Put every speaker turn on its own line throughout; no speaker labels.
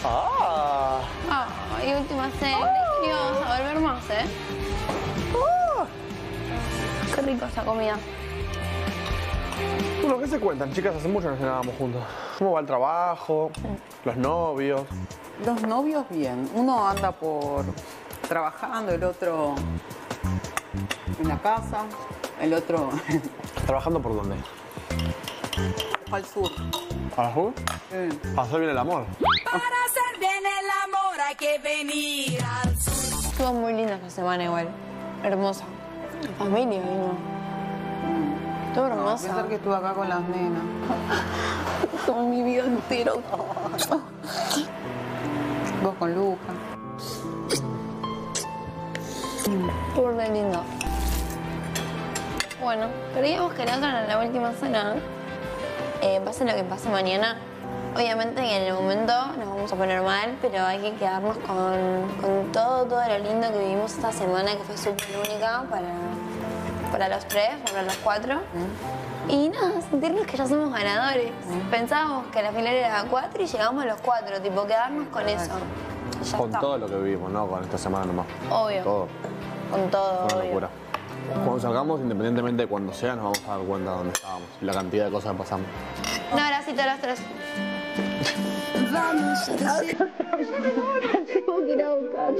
Ah.
Y última cena. Y vamos a volver más, ¿eh? Qué rico esta comida.
Bueno, ¿qué se cuentan, chicas? Hace mucho no cenábamos juntos. ¿Cómo va el trabajo? ¿Los novios?
Los novios bien. Uno anda por trabajando, el otro en la casa, el otro
¿Trabajando por dónde?
al sur.
¿Al sur?
Sí.
¿A hacer bien el amor?
Para hacer bien el amor hay que venir al sur.
Estuvo muy linda esta semana igual. Hermosa. La familia vino. Estuvo
A
hermosa.
pesar que estuve acá con las nenas.
Toda mi vida entera.
Vos con Luca.
Estuvo re lindo. Bueno, creíamos que la otra era la última cena. Pase lo que pase mañana. Obviamente que en el momento nos vamos a poner mal, pero hay que quedarnos con todo lo lindo que vivimos esta semana, que fue súper única para los tres, para los cuatro. Y nada, sentirnos que ya somos ganadores. Pensábamos que la final era a 4 y llegamos a los 4, tipo, quedarnos con eso. Y ya
Con
está.
todo lo que vivimos, ¿no? Con esta semana nomás.
Obvio.
Todo.
Con todo,
Una
obvio.
locura. Cuando salgamos, independientemente de cuando sea, nos vamos a dar cuenta de dónde estábamos y la cantidad de cosas que pasamos.
Un abracito a los tres.
Vamos a decir.
Tengo que ir a buscar.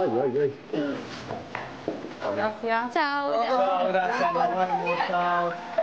Ay.
Gracias. Chao.
Gracias, nos vemos. Chao.